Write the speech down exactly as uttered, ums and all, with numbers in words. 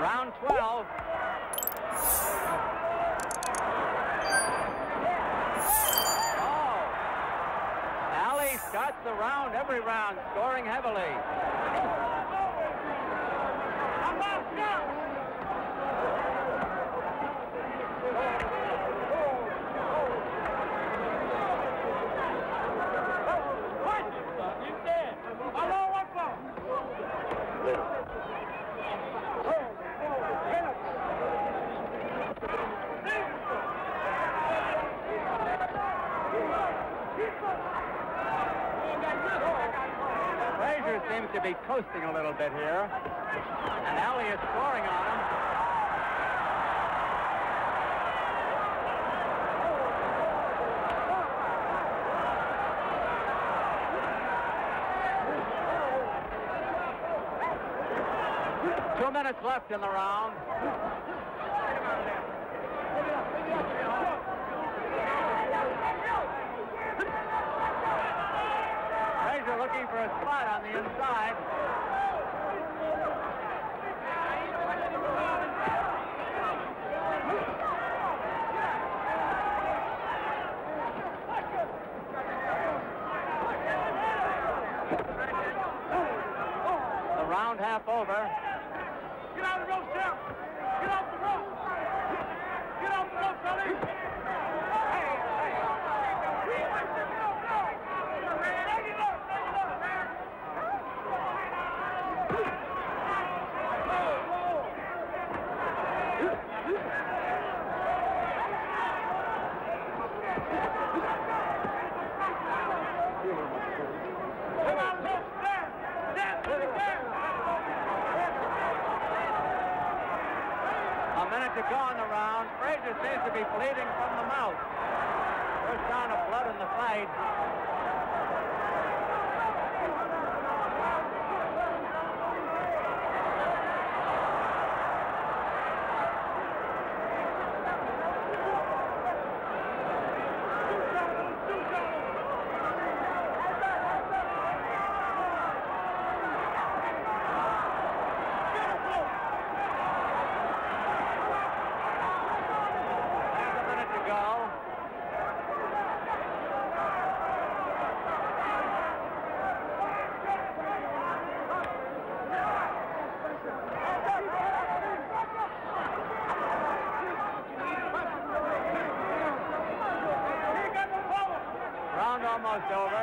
Round twelve. Oh. Ali starts the round, every round, scoring heavily. Frazier seems to be coasting a little bit here, and Ali is scoring on him. Two minutes left in the round. Frazier looking for a spot on the inside. The round half over. Get out of the rope, Sam! Get off the rope! Get off the rope, Sonny! A minute to go in the round. Frazier seems to be bleeding from the mouth. First sign of blood in the fight. Almost over.